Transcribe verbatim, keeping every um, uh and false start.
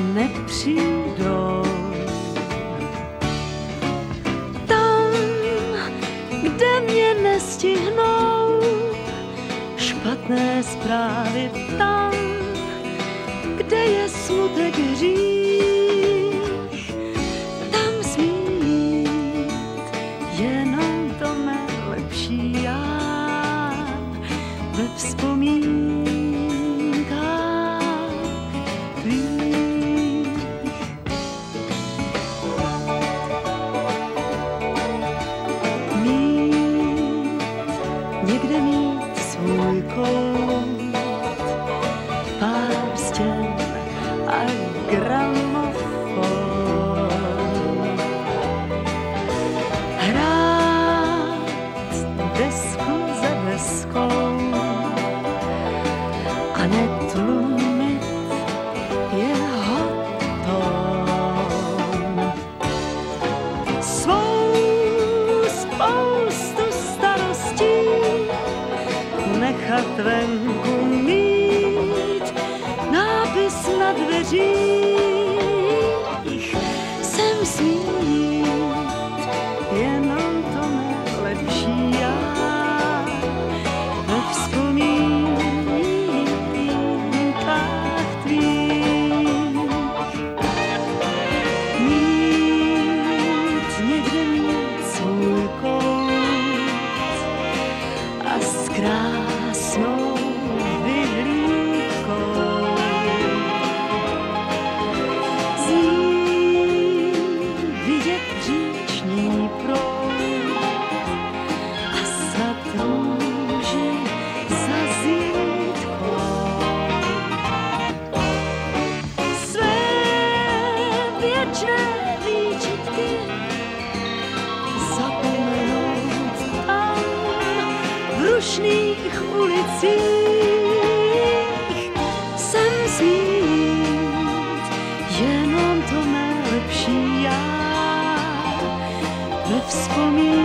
nepřijdou. Tam, kde mě nestihnou špatné zprávy, tam, kde je smutek hřích, tam smí jenom to mé lepší já ve vzpomínkách tvých. Mít, někde mít svůj kout, pár stěn a gramofon. Hrát desku za deskou a netlumit jeho tón. Svou spoustu starostí nechat venku, mít nápis na dveřích, sem smít jenom to nejlepší já ve vzpomínkách tvých. Mít někde mít svůj kout a s krásnou vyhlídkou z ní vidět říční proud a sad růži za zítkou. Své věčné výčitky zapomenout tam v rušných ulicích, sem smít jenom to nejlepší já ve vzpomínkách